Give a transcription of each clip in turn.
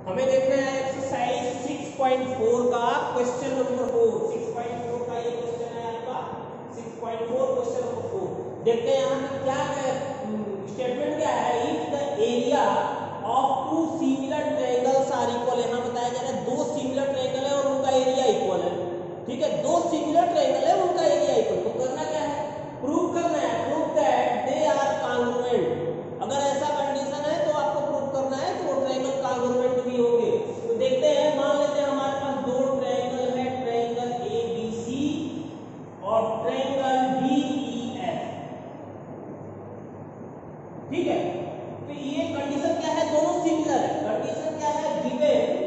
हमें देखना है एक्सरसाइज 6.4 का क्वेश्चन नंबर 4। 6.4 का ये क्वेश्चन है आपका 6.4 क्वेश्चन नंबर 4। देखते हैं यहाँ पे क्या स्टेटमेंट क्या है। If the area of two similar triangles are equal, यहाँ बताया जा रहा है दो सिमिलर ट्रायंगल है और उनका एरिया इक्वल है। ठीक है, दो सिमिलर ट्रायंगल है उनका एरिया इक्वल, तो करना क्या है, प्रूव करना है। Prove that they are congruent. अगर ऐसा कंडीशन है तो आपको प्रूव करना है कि वो ट्रायंगल कॉन्ग्रुएंट भी होंगे। तो देखते हैं, मान लेते हैं हमारे पास दो ट्रायंगल है, ट्रायंगल एबीसी और ट्रायंगल डीईएफ। ठीक है, तो ये कंडीशन क्या है, दोनों सिमिलर है। कंडीशन क्या है, given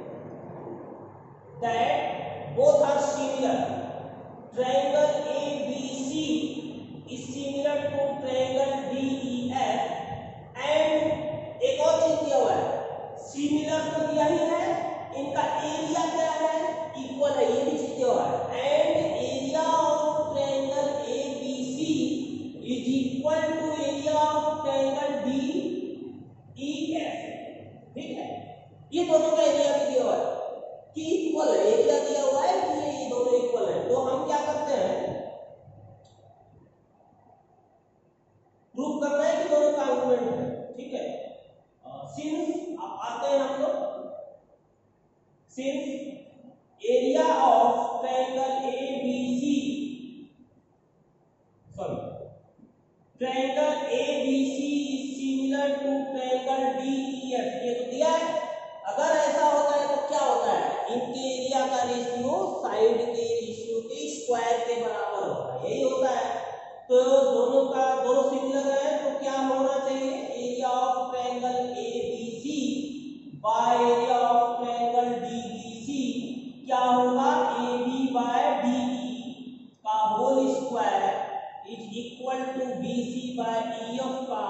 that both are similar, triangle ABC is similar to triangle DEF and एक और चीज दिया हुआ है, सिमिलर तो दिया ही है, इनका एरिया क्या है, इक्वल है, ये भी चीज दिया हुआ है। And area of triangle ABC is equal to area of triangle DEF। ठीक है, ये दोनों का एरिया भी दिया हुआ है कि इक्वल है, एरिया दिया हुआ है कि ये दोनों इक्वल है। तो हम क्या करते हैं, प्रूव करना है कि दोनों कॉन्ग्रुएंट है। ठीक है, सिंस अब आते हैं हम लोग, since area of triangle ABC, sorry triangle ABC is similar to triangle DEF, ये तो दिया है। अगर ऐसा होता है तो क्या होता है, इनके एरिया का रेशियो साइड के रेशियो के स्क्वायर के बराबर होता है, यही होता है। तो दोनों सिमिलर है, तो क्या होना चाहिए, area of triangle ABC by area of triangle DBC क्या होगा, एबी बाय डीई का whole square is equal to BC by EF का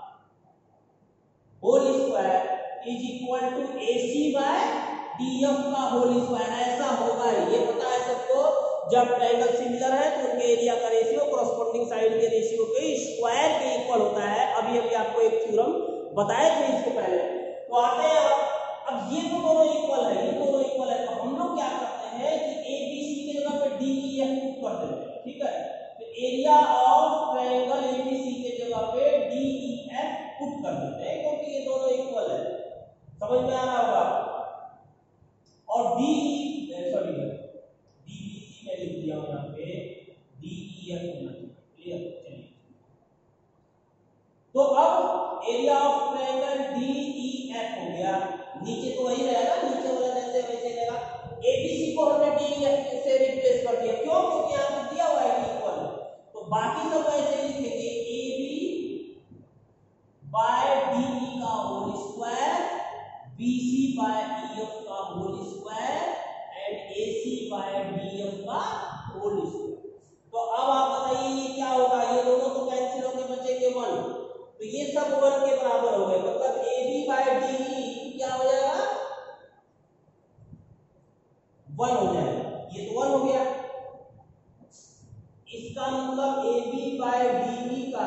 whole square is equal to AC by DF का होल स्क्वायर। ऐसा होगा, ये पता है सबको, जब ट्रायंगल सिमिलर है तो उनके एरिया का रेशियो कॉरस्पॉन्डिंग साइड के रेशियो के स्क्वायर के इक्वल होता है। अभी आपको एक थ्योरम बताए थे इसके पहले। तो आते हैं अब ये तो दोनों इक्वल है, ये दोनों इक्वल है, तो हम लोग क्या करते हैं कि एबीसी की जगह पे डीईएफ पुट कर देते हैं। ठीक है, तो एरिया ऑफ ट्रायंगल एबीसी की जगह पे डीईएफ पुट कर देते हैं, क्योंकि ये दोनों इक्वल है। समझ में आ रहा होगा। और डीबीसी में लिख दिया हूं यहाँ पे, डीईएफ होना चाहिए। क्लियर, चलिए। तो अब एरिया ऑफ ट्रायंगल डीईएफ हो गया, नीचे तो वही रहेगा, नीचे वाला जैसे वैसे रहेगा। एबीसी को हमने डीईएफ से रिप्लेस कर दिया, क्यों, क्योंकि यहाँ पे दिया हुआ है कि इक्वल है। तो बाकी सब ऐसे ही लिखेंगे, एबी बाय डीई का whole square, BC by EF का whole square and AC by DF का होल स्क्वायर। तो अब आप बताइए ये क्या होगा, ये दोनों तो कैंसिल होके बचेंगे 1, तो ये सब 1 के बराबर हो गए। मतलब एबी बाय डीई क्या हो जाएगा, 1 हो जाएगा, ये तो 1 हो गया। इसका मतलब एबी बाय डीई का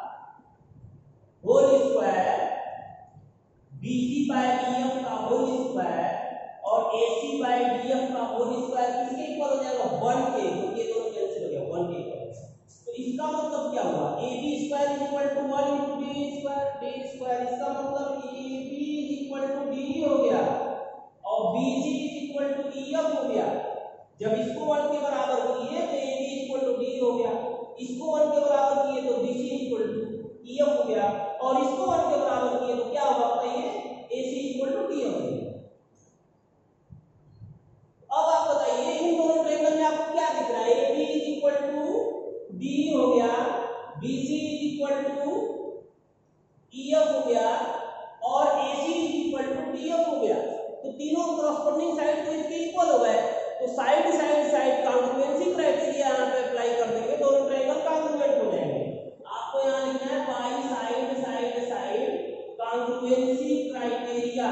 whole square, BC by EF का होल स्क्वायर और एसी बाय डीएफ का होल स्क्वायर किसके इक्वल हो जाएगा, 1 के, क्योंकि ये दोनों कैंसिल हो गया, 1 के इक्वल। तो इसका मतलब क्या हुआ, AB square is equal to 1 into D square, D square, इसका मतलब AB is equal to DE हो गया और BC is equal to EF हो गया। जब इसको 1 के बराबर किए तो AB is equal to DE हो गया, इसको 1 के बराबर किए तो BC is equal to EF हो गया, और इसको 1 के बराबर किए तो क्या होगा बताइए, AC इक्वल टू DF हो गया। अब आप बताइए इन दोनों ट्रायंगल में आपको क्या दिख रहा है, AB is equal to DE हो गया, BC is equal to EF हो गया और AC is equal to DF हो गया। तो तीनों कॉरस्पॉन्डिंग साइड तो इसके इक्वल हो गए, तो side side side congruency criteria यहां पे अप्लाई कर देंगे, दोनों ट्रायंगल कॉन्ग्रुएंट हो जाएंगे। आपको यहां लिखना है by side side side congruency criteria.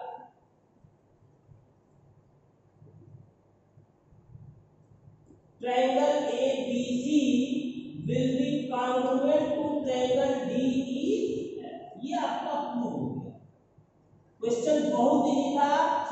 Triangle ABC will be congruent to triangle DEF, ये आपका प्रूफ हो गया। क्वेश्चन बहुत इजी था।